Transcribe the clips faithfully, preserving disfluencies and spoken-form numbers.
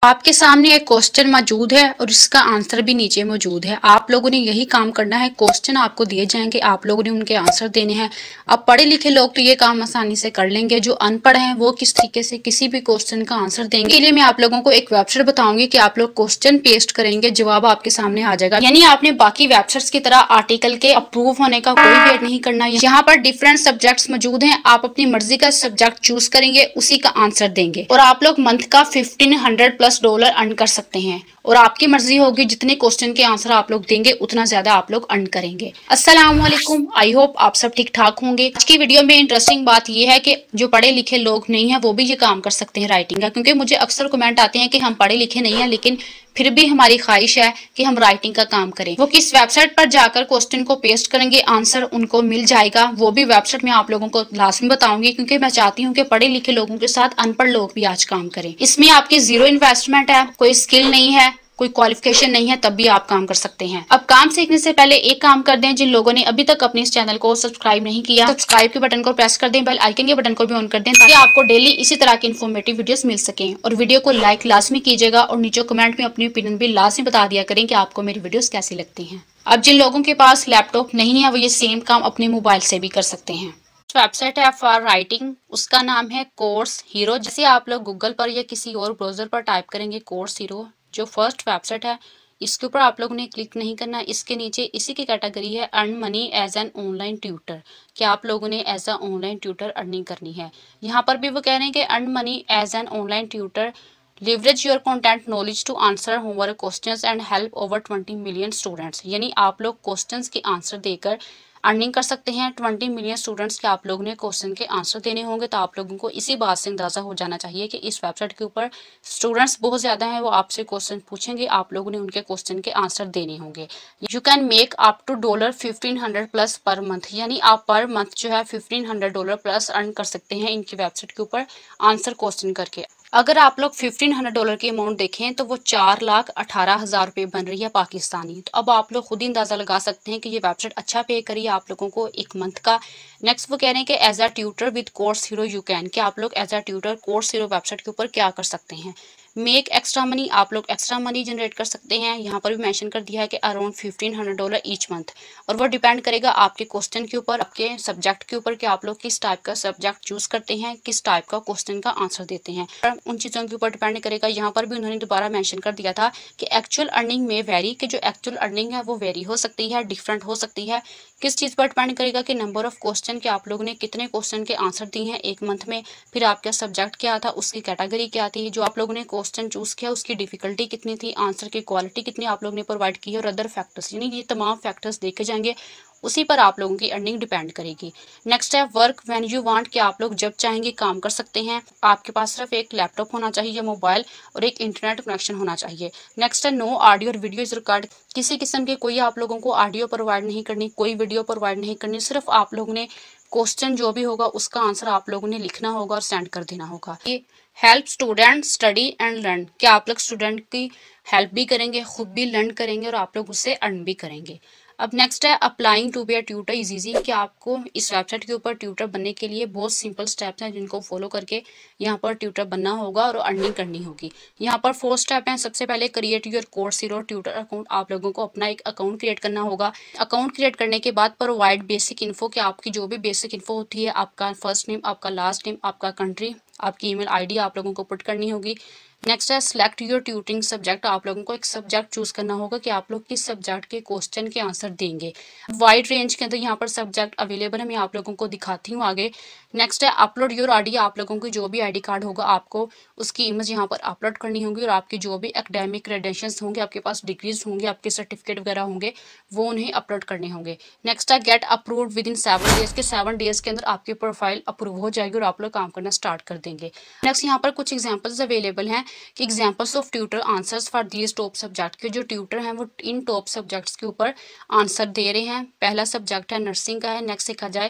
आपके सामने एक क्वेश्चन मौजूद है और इसका आंसर भी नीचे मौजूद है। आप लोगों ने यही काम करना है। क्वेश्चन आपको दिए जाएंगे, आप लोगों ने उनके आंसर देने हैं। अब पढ़े लिखे लोग तो ये काम आसानी से कर लेंगे, जो अनपढ़ हैं वो किस तरीके से किसी भी क्वेश्चन का आंसर देंगे। इसके लिए मैं आप लोगों को एक वेबसाइट बताऊंगी कि आप लोग क्वेश्चन पेस्ट करेंगे, जवाब आपके सामने आ जाएगा। यानी आपने बाकी वेबसाइट्स की तरह आर्टिकल के अप्रूव होने का कोई वेट नहीं करना। यहाँ पर डिफरेंट सब्जेक्ट्स मौजूद हैं, आप अपनी मर्जी का सब्जेक्ट चूज करेंगे, उसी का आंसर देंगे और आप लोग मंथ का fifteen hundred plus dollar earn कर सकते हैं। और आपकी मर्जी होगी, जितने क्वेश्चन के आंसर आप लोग देंगे उतना ज्यादा आप लोग अर्न करेंगे। अस्सलाम वालेकुम, आई होप आप सब ठीक ठाक होंगे। आज की वीडियो में इंटरेस्टिंग बात यह है कि जो पढ़े लिखे लोग नहीं है वो भी ये काम कर सकते हैं राइटिंग का, क्योंकि मुझे अक्सर कमेंट आते हैं कि हम पढ़े लिखे नहीं है लेकिन फिर भी हमारी ख्वाहिश है कि हम राइटिंग का काम करें। वो किस वेबसाइट पर जाकर क्वेश्चन को पेस्ट करेंगे, आंसर उनको मिल जाएगा। वो भी वेबसाइट मैं आप लोगों को लाजमी बताऊंगी, क्योंकि मैं चाहती हूँ कि पढ़े लिखे लोगों के साथ अनपढ़ लोग भी आज काम करें। इसमें आपकी जीरो इन्वेस्टमेंट है, कोई स्किल नहीं है, कोई क्वालिफिकेशन नहीं है, तब भी आप काम कर सकते हैं। अब काम सीखने से पहले एक काम कर दें, जिन लोगों ने अभी तक अपने इस चैनल को सब्सक्राइब नहीं किया, सब्सक्राइब के बटन को प्रेस कर दें, बेल आइकन के बटन को भी ऑन कर दें, ताकि आपको डेली इसी तरह की इन्फॉर्मेटिव वीडियोस मिल सकें। और वीडियो को लाइक लाजमी कीजिएगा और नीचे कमेंट में अपनी ओपिनियन भी लाजमी बता दिया करें कि आपको मेरी वीडियोस कैसी लगती हैं। अब जिन लोगों के पास लैपटॉप नहीं है वो ये सेम काम अपने मोबाइल से भी कर सकते हैं। वेबसाइट है फॉर राइटिंग, उसका नाम है कोर्स हीरो। जैसे आप लोग गूगल पर या किसी और ब्राउजर पर टाइप करेंगे कोर्स हीरो, जो फर्स्ट वेबसाइट है इसके ऊपर आप लोगों ने क्लिक नहीं करना। इसके नीचे इसी की कैटेगरी है earn money as an online tutor, कि आप लोगों ने as a online tutor earning करनी है। यहाँ पर भी वो कह रहे हैं कि earn money as an online tutor, leverage your content knowledge to answer homework questions and help over twenty million students. यानी आप लोग क्वेश्चंस के आंसर देकर अर्निंग कर सकते हैं। ट्वेंटी मिलियन स्टूडेंट्स के आप लोगों ने क्वेश्चन के आंसर देने होंगे। तो आप लोगों को इसी बात से अंदाजा हो जाना चाहिए कि इस वेबसाइट के ऊपर स्टूडेंट्स बहुत ज्यादा हैं, वो आपसे क्वेश्चन पूछेंगे, आप लोगों ने उनके क्वेश्चन के आंसर देने होंगे। You can make up to dollar fifteen hundred plus per month, यानी आप पर मंथ जो है fifteen hundred dollar plus earn कर सकते हैं इनकी वेबसाइट के ऊपर आंसर क्वेश्चन करके। अगर आप लोग फिफ्टीन हंड्रेड डॉलर की अमाउंट देखें तो वो चार लाख अठारह हजार रुपये बन रही है पाकिस्तानी। तो अब आप लोग खुद ही अंदाजा लगा सकते हैं कि ये वेबसाइट अच्छा पे करिए आप लोगों को एक मंथ का। नेक्स्ट वो कह रहे हैं कि as a tutor with Course Hero you can, कि आप लोग as a tutor Course Hero website के ऊपर क्या कर सकते हैं। मेक एक्स्ट्रा मनी, आप लोग एक्स्ट्रा मनी जनरेट कर सकते हैं। यहाँ पर भी मेंशन कर दिया है कि around fifteen hundred dollar each month, और वो डिपेंड करेगा आपके क्वेश्चन के ऊपर, आपके सब्जेक्ट के ऊपर कि आप लोग किस टाइप का सब्जेक्ट चूज करते हैं, किस टाइप का क्वेश्चन का आंसर देते हैं, उन चीज़ों के ऊपर डिपेंड करेगा। यहाँ पर भी उन्होंने दोबारा मेंशन कर दिया था कि एक्चुअल अर्निंग में वेरी, कि जो एक्चुअल अर्निंग है वो वेरी हो सकती है, डिफरेंट हो सकती है। किस चीज़ पर डिपेंड करेगा कि नंबर ऑफ क्वेश्चन के आप लोगों ने कितने क्वेश्चन के आंसर दिए हैं एक मंथ में, फिर आपका सब्जेक्ट क्या था, उसकी कैटेगरी क्या थी, जो आप लोगों ने क्वेश्चन चूज किया उसकी डिफिकल्टी कितनी थी, आंसर की क्वालिटी कितनी आप लोगों ने प्रोवाइड की है, और अदर फैक्टर्स, यानी ये तमाम फैक्टर्स देखे जाएंगे, उसी पर आप लोगों की अर्निंग डिपेंड करेगी। नेक्स्ट है वर्क व्हेन यू वांट, कि आप लोग जब चाहेंगे काम कर सकते हैं। आपके पास सिर्फ एक लैपटॉप होना चाहिए, मोबाइल और एक इंटरनेट कनेक्शन होना चाहिए। नेक्स्ट है नो ऑडियो और वीडियो इज रिकॉर्ड, किसी किस्म के कोई आप लोगों को ऑडियो प्रोवाइड नहीं करनी, कोई वीडियो प्रोवाइड नहीं करनी, सिर्फ आप लोगों ने क्वेश्चन जो भी होगा उसका आंसर आप लोगों ने लिखना होगा और सेंड कर देना होगा। ये help student study and learn, कि आप लोग स्टूडेंट की हेल्प भी करेंगे, खुद भी लर्न करेंगे और आप लोग उससे अर्न भी करेंगे। अब नेक्स्ट है applying to be a tutor is easy, कि आपको इस वेबसाइट के ऊपर ट्यूटर बनने के लिए बहुत सिंपल स्टेप्स हैं जिनको फॉलो करके यहाँ पर ट्यूटर बनना होगा और अर्निंग करनी होगी। यहाँ पर फोर स्टेप हैं। सबसे पहले create your Course Hero tutor account, आप लोगों को अपना एक अकाउंट क्रिएट करना होगा। अकाउंट क्रिएट करने के बाद प्रोवाइड बेसिक इन्फो, कि आपकी जो भी बेसिक इन्फो होती है, आपका फर्स्ट नेम, आपका लास्ट नेम, आपका कंट्री, आपकी ईमेल आईडी आप लोगों को पुट करनी होगी। नेक्स्ट है सिलेक्ट योर ट्यूटिंग सब्जेक्ट, आप लोगों को एक सब्जेक्ट चूज करना होगा कि आप लोग किस सब्जेक्ट के क्वेश्चन के आंसर देंगे। वाइड रेंज के अंदर यहाँ पर सब्जेक्ट अवेलेबल है, मैं आप लोगों को दिखाती हूँ आगे। नेक्स्ट है अपलोड योर आईडी, आप लोगों की जो भी आईडी कार्ड होगा आपको उसकी इमेज यहाँ पर अपलोड करनी होगी, और आपकी जो भी एकेडमिक क्रेडेंशियल्स होंगे, आपके पास डिग्रीज होंगे, आपके सर्टिफिकेट वगैरह होंगे, वो उन्हें अपलोड करने होंगे। नेक्स्ट है get approved within seven days, के सेवन डेज के अंदर आपकी प्रोफाइल अप्रूव हो जाएगी और आप लोग काम करना स्टार्ट कर देंगे। नेक्स्ट यहाँ पर कुछ एग्जाम्पल्स अवेलेबल हैं कि examples of tutor answers for these top subject, के जो ट्यूटर हैं वो इन टॉप सब्जेक्ट्स के ऊपर आंसर दे रहे हैं। पहला सब्जेक्ट है नर्सिंग का है। नेक्स्ट देखा जाए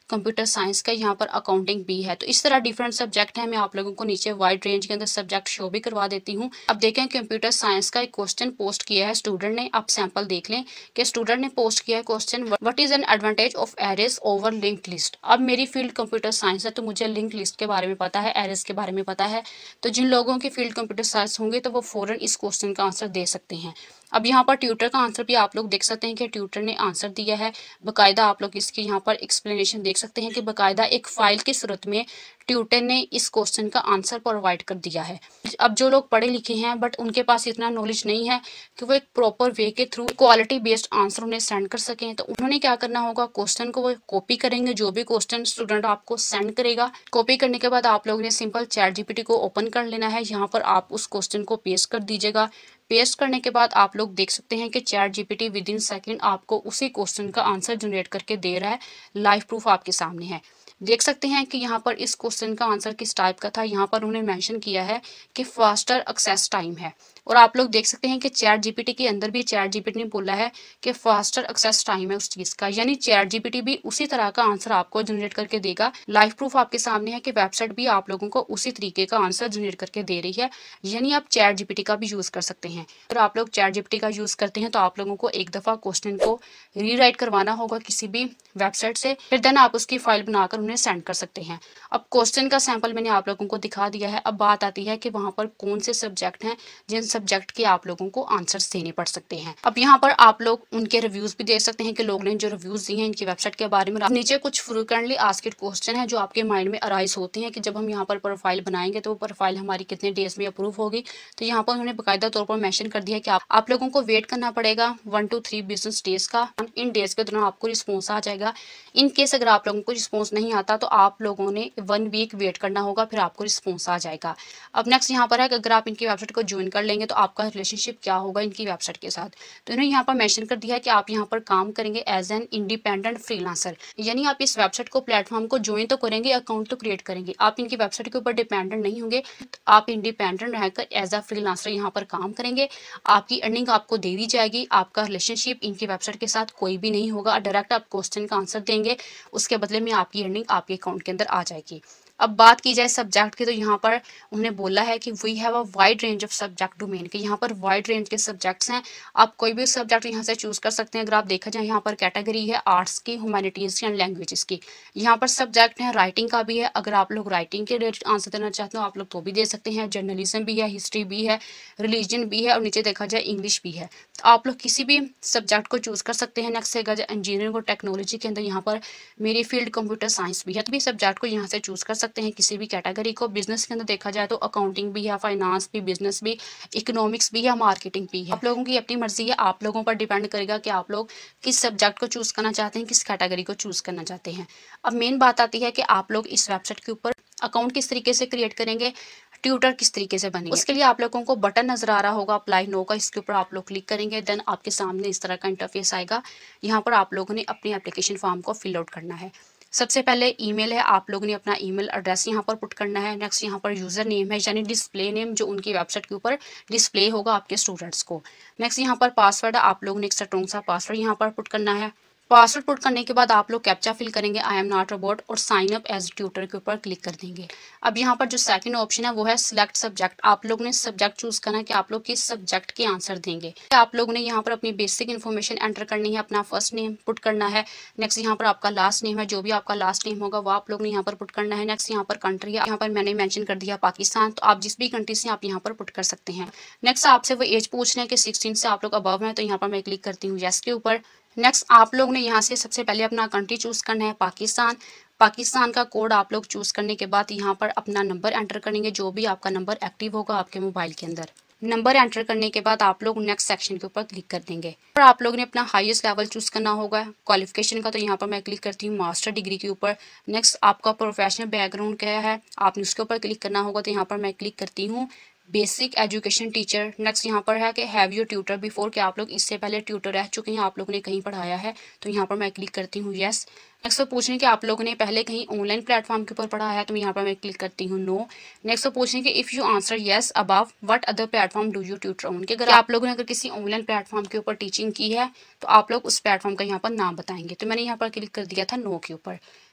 कंप्यूटर साइंस का, यहाँ पर अकाउंटिंग भी है। तो इस तरह डिफरेंट सब्जेक्ट है। मैं आप लोगों को नीचे वाइड रेंज के अंदर सब्जेक्ट शो भी करवा देती हूँ। अब देखें कंप्यूटर साइंस का एक क्वेश्चन पोस्ट किया है स्टूडेंट ने। आप सैंपल देख लें कि स्टूडेंट ने पोस्ट किया है question, what is an advantage of arrays over linked list. अब मेरी फील्ड कंप्यूटर साइंस है तो मुझे लिंक लिस्ट के बारे में पता है, एरेज के बारे में पता है। तो जिन लोगों की फील्ड कंप्यूटर साइंस होंगे तो वो फौरन इस क्वेश्चन का आंसर दे सकते हैं। अब यहाँ पर ट्यूटर का आंसर भी आप लोग देख सकते हैं कि ट्यूटर ने आंसर दिया है। बकायदा आप लोग इसकी यहाँ पर एक्सप्लेनेशन देख सकते हैं कि बकायदा एक फाइल की सूरत में ट्यूटर ने इस क्वेश्चन का आंसर प्रोवाइड कर दिया है। अब जो लोग पढ़े लिखे हैं बट उनके पास इतना नॉलेज नहीं है कि वो एक प्रॉपर वे के थ्रू क्वालिटी बेस्ड आंसर उन्हें सेंड कर सकें, तो उन्होंने क्या करना होगा, क्वेश्चन को वो कॉपी करेंगे, जो भी क्वेश्चन स्टूडेंट आपको सेंड करेगा। कॉपी करने के बाद आप लोगों ने सिंपल चैट जीपीटी को ओपन कर लेना है। यहाँ पर आप उस क्वेश्चन को पेस्ट कर दीजिएगा। पेस्ट करने के बाद आप लोग देख सकते हैं कि chat GPT within second आपको उसी क्वेश्चन का आंसर जनरेट करके दे रहा है। लाइव प्रूफ आपके सामने है। देख सकते हैं कि यहाँ पर इस क्वेश्चन का आंसर किस टाइप का था। यहाँ पर उन्होंने मेंशन किया है कि फास्टर एक्सेस टाइम है। और आप लोग देख सकते हैं कि चैट जीपीटी के अंदर भी चैट जीपीटी ने बोला है कि फास्टर एक्सेस टाइम है उस चीज़ का, यानी चैट जीपीटी भी उसी तरह का आंसर आपको जनरेट करके देगा। लाइव प्रूफ आपके सामने है कि वेबसाइट भी आप लोगों को उसी तरीके का आंसर जनरेट करके दे रही है, यानी आप चैट जीपीटी का भी यूज़ कर सकते हैं। अगर आप लोग चैट जीपीटी का यूज़ करते हैं तो आप लोगों को एक दफ़ा क्वेश्चन को रीराइट करवाना होगा किसी भी वेबसाइट से, फिर देन आप उसकी फाइल बनाकर उन्हें सेंड कर सकते हैं। अब क्वेश्चन का सैंपल मैंने आप लोगों को दिखा दिया है। अब बात आती है कि वहाँ पर कौन से सब्जेक्ट हैं जिन सब्जेक्ट के आप लोगों को आंसर्स देने पड़ सकते हैं। अब यहाँ पर आप लोग उनके रिव्यूज भी देख सकते हैं कि लोग ने जो रिव्यूज दिए हैं इनकी वेबसाइट के बारे में। नीचे कुछ फ्रीक्वेंटली आस्क्ड क्वेश्चन है जो आपके माइंड में अराइज होते हैं कि जब हम यहाँ पर प्रोफाइल बनाएंगे तो वो प्रोफाइल हमारी कितने डेज में अप्रूव होगी। तो यहाँ पर उन्होंने बाकायदा तौर पर मेंशन कर दिया कि आप, आप लोगों को वेट करना पड़ेगा one two three business days का। इन डेज के दौरान आपको रिस्पॉन्स आ जाएगा। इन केस अगर आप लोगों को रिस्पॉन्स नहीं आता तो आप लोगों ने वन वीक वेट करना होगा, फिर आपको रिस्पॉन्स आ जाएगा। अब नेक्स्ट यहाँ पर है कि अगर आप इनकी वेबसाइट को ज्वाइन कर लेंगे तो आपका रिलेशनशिप क्या होगा इनकी वेबसाइट के साथ। तो इन्होंने यहाँ पर मेंशन कर दिया है कि आप यहाँ पर काम करेंगे एज एन इंडिपेंडेंट फ्रीलांसर, यानी आप इस वेबसाइट को प्लेटफॉर्म को ज्वाइन तो करेंगे, अकाउंट तो क्रिएट करेंगे, आप इनकी वेबसाइट के ऊपर डिपेंडेंट नहीं होंगे। आप इंडिपेंडेंट रहकर एज अ फ्रीलांसर यहाँ पर काम करेंगे। आपकी अर्निंग आपको दे दी जाएगी। आपका रिलेशनशिप इनकी वेबसाइट के साथ कोई भी नहीं होगा। डायरेक्ट आप क्वेश्चन का आंसर देंगे, उसके बदले में आपकी अर्निंग आपके अकाउंट के अंदर आ जाएगी। अब बात की जाए सब्जेक्ट की तो यहाँ पर उन्होंने बोला है कि we have a wide range of subject domain के, यहाँ पर वाइड रेंज के सब्जेक्ट्स हैं। आप कोई भी सब्जेक्ट यहाँ से चूज कर सकते हैं। अगर आप देखा जाए यहाँ पर कैटेगरी है आर्ट्स की, ह्यूमैनिटीज़ की एंड लैंग्वेजेस की। यहाँ पर सब्जेक्ट है राइटिंग का भी है। अगर आप लोग राइटिंग के रिलेटेड आंसर देना चाहते हो आप लोग तो भी दे सकते हैं। जर्नलिज्म भी है, हिस्ट्री भी है, रिलीजन भी है और नीचे देखा जाए इंग्लिश भी है। तो आप लोग किसी भी सब्जेक्ट को चूज कर सकते हैं। नेक्स्ट देखा जाए इंजीनियरिंग और टेक्नोलॉजी के अंदर यहाँ पर मेरी फील्ड कंप्यूटर साइंस भी है, तो भी सब्जेक्ट को यहाँ से चूज कर सकते हैं किसी भी कैटेगरी को। बिजनेस के अंदर देखा जाए तो अकाउंटिंग भी है, फाइनेंस भी, बिजनेस भी, इकोनॉमिक्स भी है, मार्केटिंग भी है। आप लोगों की अपनी मर्जी है, आप लोगों पर डिपेंड करेगा कि आप लोग किस सब्जेक्ट को चूज करना चाहते हैं, किस कैटेगरी को चूज करना चाहते हैं। अब मेन बात आती है कि आप लोग इस वेबसाइट के ऊपर अकाउंट किस तरीके से क्रिएट करेंगे, ट्यूटर किस तरीके से बनेंगे। उसके लिए आप लोगों को बटन नजर आ रहा होगा अप्लाई नो का, इसके ऊपर आप लोग क्लिक करेंगे। देन आपके सामने इस तरह का इंटरफेस आएगा। यहाँ पर आप लोगों ने अपनी एप्लीकेशन फॉर्म को फिल आउट करना है। सबसे पहले ईमेल है, आप लोगों ने अपना ईमेल एड्रेस यहाँ पर पुट करना है। नेक्स्ट यहाँ पर यूज़र नेम है, यानी डिस्प्ले नेम जो उनकी वेबसाइट के ऊपर डिस्प्ले होगा आपके स्टूडेंट्स को। नेक्स्ट यहाँ पर पासवर्ड है, आप लोगों ने एक स्ट्रॉन्ग सा पासवर्ड यहाँ पर पुट करना है। पासवर्ड पुट करने के बाद आप लोग कैप्चा फिल करेंगे, आई एम नॉट रोबोट, और साइन अप एज ट्यूटर के ऊपर क्लिक कर देंगे। अब यहाँ पर जो सेकंड ऑप्शन है वो है सिलेक्ट सब्जेक्ट। आप लोग ने सब्जेक्ट चूज करना है कि आप लोग किस सब्जेक्ट के आंसर देंगे। आप लोगों ने यहाँ पर अपनी बेसिक इन्फॉर्मेशन एंटर करनी है, अपना फर्स्ट नेम पुट करना है। नेक्स्ट यहाँ पर आपका लास्ट नेम है, जो भी आपका लास्ट नेम होगा वो आप लोग ने यहाँ पर पुट करना है। नेक्स्ट यहाँ पर कंट्री है, यहाँ पर मैंने मेंशन कर दिया पाकिस्तान, तो आप जिस भी कंट्री से आप यहाँ पर पुट कर सकते हैं। नेक्स्ट आपसे वो एज पूछ रहे हैं कि सिक्सटीन से आप लोग अबव हैं, तो यहाँ पर मैं क्लिक करती हूँ येस के ऊपर। नेक्स्ट आप लोग ने यहाँ से सबसे पहले अपना कंट्री चूज करना है पाकिस्तान। पाकिस्तान का कोड आप लोग चूज करने के बाद यहाँ पर अपना नंबर एंटर करेंगे, जो भी आपका नंबर एक्टिव होगा आपके मोबाइल के अंदर। नंबर एंटर करने के बाद आप लोग नेक्स्ट सेक्शन के ऊपर क्लिक कर देंगे और आप लोग ने अपना हाईएस्ट लेवल चूज करना होगा क्वालिफिकेशन का, तो यहाँ पर मैं क्लिक करती हूँ मास्टर डिग्री के ऊपर। नेक्स्ट आपका प्रोफेशनल बैकग्राउंड क्या है आपने उसके ऊपर क्लिक करना होगा, तो यहाँ पर मैं क्लिक करती हूँ बेसिक एजुकेशन टीचर। नेक्स्ट यहाँ पर है कि हैव यू ट्यूटर बिफोर, कि आप लोग इससे पहले ट्यूटर रह चुके हैं, आप लोगों ने कहीं पढ़ाया है, तो यहाँ पर मैं क्लिक करती हूँ यस। नेक्स्ट तो पूछने कि आप लोगों ने पहले कहीं ऑनलाइन प्लेटफॉर्म के ऊपर पढ़ा है, तो यहाँ पर मैं क्लिक करती हूँ नो। नेक्स्ट तो पूछने कि if you answer yes above what other platform do you tutor on, कि अगर आप लोगों ने अगर किसी ऑनलाइन प्लेटफॉर्म के ऊपर टीचिंग की है तो आप लोग उस प्लेटफॉर्म का यहाँ पर नाम बताएंगे, तो मैंने यहाँ पर क्लिक कर दिया था नो के ऊपर।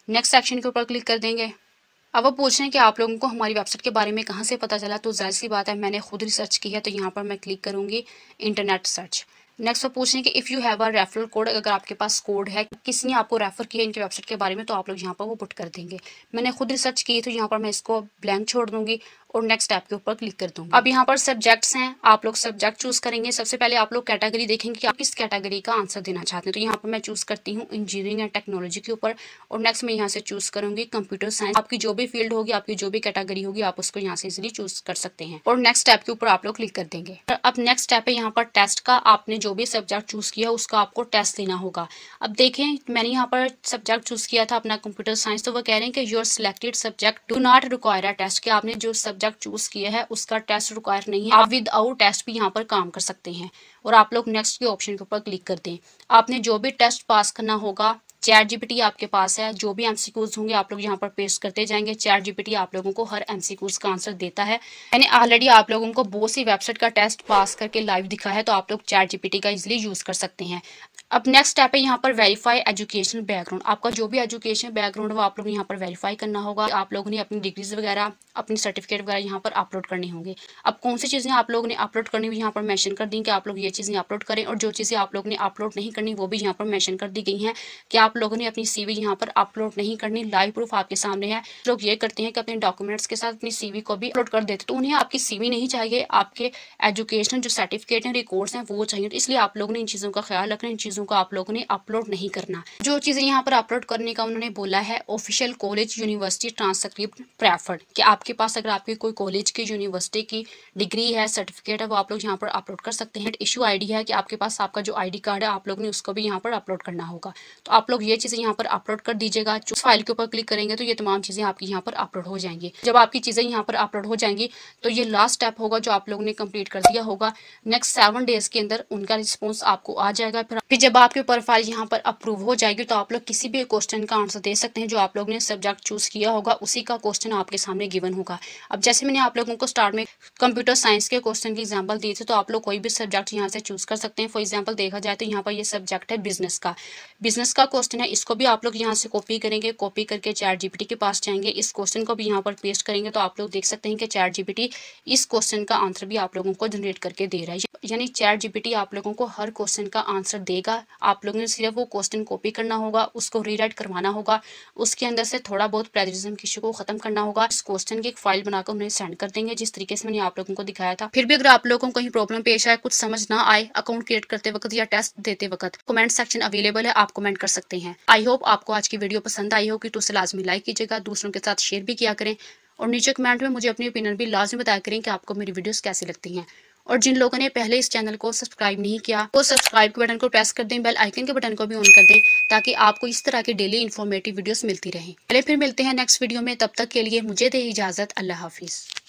नेक्स्ट सेक्शन के ऊपर क्लिक कर देंगे। अब वो पूछ रहे हैं कि आप लोगों को हमारी वेबसाइट के बारे में कहाँ से पता चला, तो जाहिर सी बात है मैंने खुद रिसर्च की है, तो यहाँ पर मैं क्लिक करूँगी इंटरनेट सर्च। नेक्स्ट वो पूछ रहे हैं कि if you have a referral code, अगर आपके पास कोड है, किसी ने आपको रेफर किया इनकी वेबसाइट के बारे में, तो आप लोग यहाँ पर वो पुट कर देंगे। मैंने खुद रिसर्च की तो यहाँ पर मैं इसको ब्लैंक छोड़ दूंगी और नेक्स्ट ऐप के ऊपर क्लिक कर दूंगी। अब यहाँ पर सब्जेक्ट्स हैं, आप लोग सब्जेक्ट चूज करेंगे। सबसे पहले आप लोग कैटेगरी देखेंगे कि आप किस कैटेगरी का आंसर देना चाहते हैं, तो यहाँ पर मैं चूज करती हूँ इंजीनियरिंग एंड टेक्नोलॉजी के ऊपर और नेक्स्ट मैं यहाँ से चूज करूंगी कंप्यूटर साइंस। आपकी जो भी फील्ड होगी, आपकी जो भी कैटेगरी होगी, आप उसको यहाँ से इजिली चूज कर सकते हैं और नेक्स्ट ऐप के ऊपर आप लोग क्लिक कर देंगे। अब नेक्स्ट ऐप है यहाँ पर टेस्ट का, आपने जो भी सब्जेक्ट चूज किया उसका आपको टेस्ट देना होगा। अब देखें मैंने यहाँ पर सब्जेक्ट चूज किया था अपना कंप्यूटर साइंस, तो वो कह रहे हैं कि your selected subject do not require a test, कि आपने जो सब्जेक्ट चूज किया है उसका टेस्ट रिक्वायर नहीं है, आप विदाउट टेस्ट भी यहाँ पर काम कर सकते हैं। और आप लोग नेक्स्ट के ऑप्शन के ऊपर क्लिक कर दें। आपने जो भी टेस्ट पास करना होगा, चैट जीपीटी आपके पास है, जो भी एमसीक्यूज होंगे आप लोग यहाँ पर पेस्ट करते जाएंगे। चैट जीपीटी आप लोगों को हर एमसीक्यूज का आंसर देता है। मैंने ऑलरेडी आप लोगों को बहुत सी वेबसाइट का टेस्ट पास करके लाइव दिखा है, तो आप लोग चैट जीपीटी का इजीली यूज कर सकते हैं। अब नेक्स्ट स्टेप है यहाँ पर वेरीफाई एजुकेशनल बैकग्राउंड। आपका जो भी एजुकेशन बैकग्राउंड है वो आप लोग यहाँ पर वेरीफाई करना होगा। आप लोगों ने अपनी डिग्रीज वगैरह, अपनी सर्टिफिकेट वगैरह यहाँ पर अपलोड करनी होंगे। अब कौन सी चीज़ें आप लोगों ने अपलोड करनी हुई यहाँ पर मेंशन कर दी कि आप लोग ये चीज़ें अपलोड करें, और जो चीज़ें आप लोगों ने अपलोड नहीं करनी वो भी यहाँ पर मेंशन कर दी गई हैं कि आप लोगों ने अपनी सीवी यहाँ पर अपलोड नहीं करनी। लाइव प्रूफ आपके सामने है। लोग ये करते हैं कि अपने डॉक्यूमेंट्स के साथ अपनी सीवी को भी अपलोड कर देते, तो उन्हें आपकी सीवी नहीं चाहिए, आपके एजुकेशनल जो सर्टिफिकेट हैं, रिकॉर्ड्स हैं वो चाहिए। तो इसलिए आप लोगों ने इन चीज़ों का ख्याल रखना, इन चीज़ों का आप लोगों ने अपलोड नहीं करना। जो चीज़ें यहाँ पर अपलोड करने का उन्होंने बोला है, official college university transcript preferred, कि आपके पास अगर आपकी कोई कॉलेज की यूनिवर्सिटी की डिग्री है, सर्टिफिकेट है, वो आप लोग यहाँ पर अपलोड कर सकते हैं। इशू आईडी है कि आपके पास आपका जो आईडी कार्ड है आप लोग ने उसको भी यहाँ पर अपलोड करना होगा, तो आप लोग ये चीज़ें यहाँ पर अपलोड कर दीजिएगा। उस फाइल के ऊपर क्लिक करेंगे तो ये तमाम चीज़ें आपकी यहाँ पर अपलोड हो जाएंगी। जब आपकी चीज़ें यहाँ पर अपलोड हो जाएंगी तो ये लास्ट स्टेप होगा जो आप लोगों ने कंप्लीट कर दिया होगा। नेक्स्ट सेवन डेज के अंदर उनका रिस्पॉन्स आपको आ जाएगा। फिर जब आपके प्रोफाइल यहाँ पर अप्रूव हो जाएगी तो आप लोग किसी भी क्वेश्चन का आंसर दे सकते हैं। जो आप लोग ने सब्जेक्ट चूज किया होगा उसी का क्वेश्चन आपके सामने गिवन होगा। अब जैसे मैंने आप लोगों को स्टार्ट में कंप्यूटर साइंस के क्वेश्चन की एग्जांपल दी थी, तो आप लोग कोई भी सब्जेक्ट यहाँ से चूज कर सकते हैं। फॉर एग्जांपल देखा जाए तो यहाँ पर ये सब्जेक्ट है बिजनेस का, बिजनेस का क्वेश्चन है, इसको भी आप लोग यहाँ से कॉपी करेंगे। कॉपी करके चैट जीपीटी के पास जाएंगे, इस क्वेश्चन को भी यहाँ पर पेस्ट करेंगे, तो आप लोग देख सकते हैं कि चैट जीपीटी इस क्वेश्चन का आंसर भी आप लोगों को जनरेट करके दे रहा है। यानी चैट जीपीटी आप लोगों को हर क्वेश्चन का आंसर देगा। आप लोगों ने सिर्फ वो क्वेश्चन कॉपी करना होगा, उसको रीराइट करवाना होगा, उसके अंदर से थोड़ा बहुत प्लेजरिज्म की इशू को खत्म करना होगा। इस क्वेश्चन की एक फाइल बनाकर उन्हें सेंड कर देंगे जिस तरीके से मैंने आप लोगों को दिखाया था। फिर भी अगर आप लोगों को कहीं प्रॉब्लम पेश आए, कुछ समझ ना आए अकाउंट क्रिएट करते वक्त या टेस्ट देते वक्त, कमेंट सेक्शन अवेलेबल है, आप कमेंट कर सकते हैं। आई होप आपको आज की वीडियो पसंद आई होगी, तो उसे लाजमी लाइक कीजिएगा, दूसरों के साथ शेयर भी किया करें और नीचे कमेंट में मुझे अपनी ओपिनियन भी लाजमी बताया करें कि आपको मेरी वीडियोस कैसी लगती हैं। और जिन लोगों ने पहले इस चैनल को सब्सक्राइब नहीं किया वो सब्सक्राइब के बटन को प्रेस कर दें, बेल आइकन के बटन को भी ऑन कर दें ताकि आपको इस तरह की डेली इन्फॉर्मेटिव वीडियोस मिलती रहें। पहले फिर मिलते हैं नेक्स्ट वीडियो में, तब तक के लिए मुझे दे इजाज़त। अल्लाह हाफिज़।